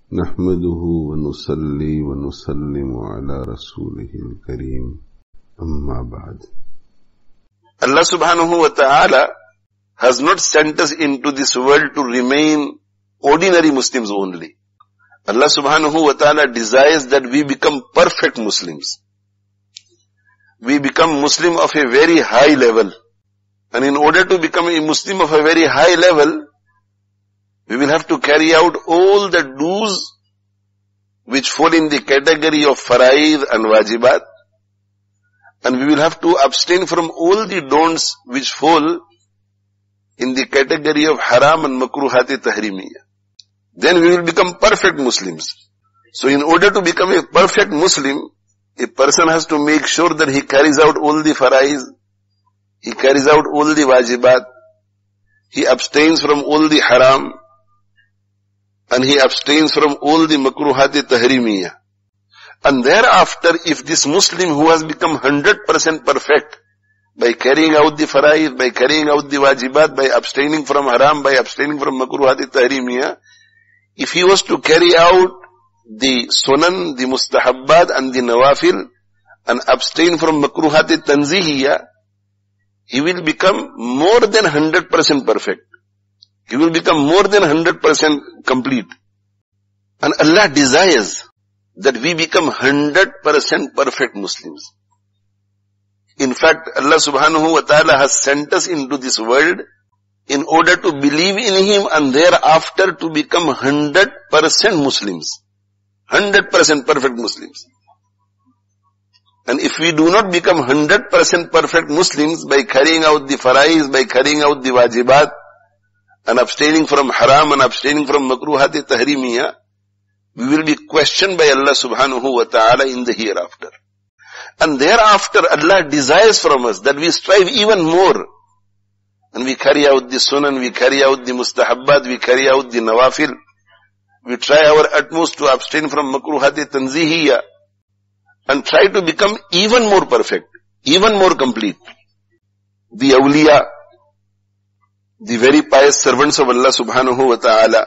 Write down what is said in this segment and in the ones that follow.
नहमदुहु व नुसल्ली व नुसल्लिमु अला रसूलिहिल करीम अम्मा बाद. Allah subhanahu wa ta'ala has not sent us into this world to remain ordinary Muslims only. Allah subhanahu wa ta'ala desires that we become perfect Muslims. We become Muslim of a very high level. And in order to become a Muslim of a very high level, we will have to carry out all the do's which fall in the category of faraid and wajibat. And we will have to abstain from all the don'ts which fall in the category of haram and makruhati tahrimiyya. Then we will become perfect Muslims. So in order to become a perfect Muslim, a person has to make sure that he carries out all the faraiz, he carries out all the wajibat, he abstains from all the haram, and he abstains from all the makruhati tahrimiyya. And thereafter, if this Muslim who has become 100% perfect by carrying out the faraiz, by carrying out the wajibat, by abstaining from haram, by abstaining from makruhati tahrimiyya, if he was to carry out the sunan, the mustahabbat and the nawafil and abstain from makruhati tanzihiyya, he will become more than 100% perfect. He will become more than 100% complete. And Allah desires that we become 100% perfect Muslims. In fact, Allah subhanahu wa ta'ala has sent us into this world in order to believe in Him and thereafter to become 100% Muslims. 100% perfect Muslims. And if we do not become 100% perfect Muslims by carrying out the faraiz, by carrying out the wajibat, and abstaining from haram and abstaining from makruhati tahrimiyya, we will be questioned by Allah subhanahu wa ta'ala in the hereafter. And thereafter Allah desires from us that we strive even more. And we carry out the sunan, we carry out the mustahabbat, we carry out the nawafil. We try our utmost to abstain from makruhati tanzihiyya and try to become even more perfect, even more complete. The awliya, the very pious servants of Allah subhanahu wa ta'ala,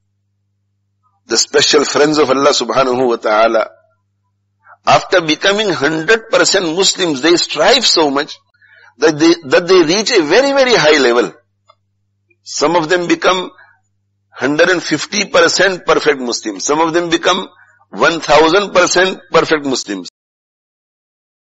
the special friends of Allah subhanahu wa ta'ala, after becoming 100% Muslims, they strive so much that they reach a very, very high level. Some of them become 150% perfect Muslims. Some of them become 1000% perfect Muslims.